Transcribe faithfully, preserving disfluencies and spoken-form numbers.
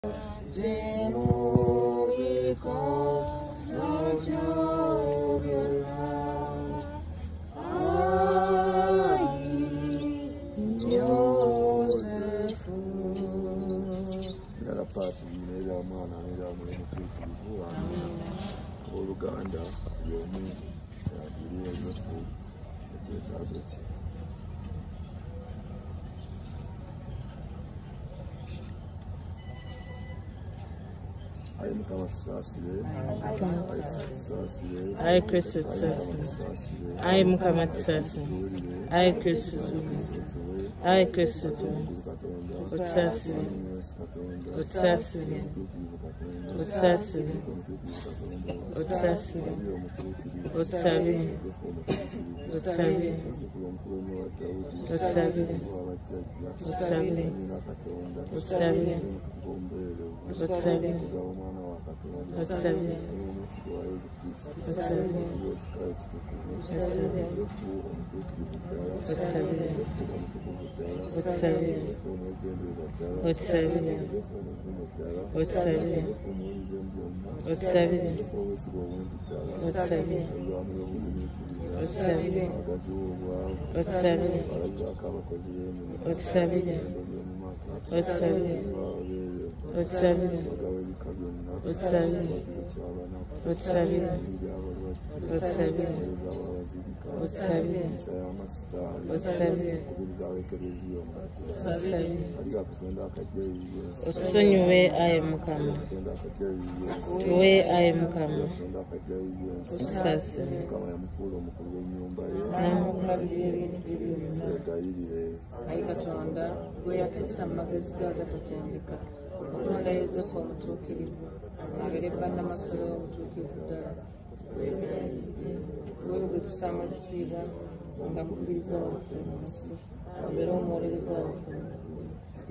Oluganda yomu yagiriye yofu ekyetaagoti ayi mukama tusaasire ayi Kristo tusaasire ayi mukama tusaasire ayi Kristo ayi Kristo tusaasire utusaasire utusaasire utusaasire utusabire utusabire utusabire utusabire utusabire utusabire utusabire utusonyiwe ayi mukama we ayi mukama utusasire ayi Katonda gwe yatessa mu magezi ga gatatendeka Katonda yezeeko omutuukirivu abeere bannamasomo omutuukirivu ddala wewe gwe tusanga ekitiibwa nga mukubiriza waffe mu nsi abeere omuwolereza waffe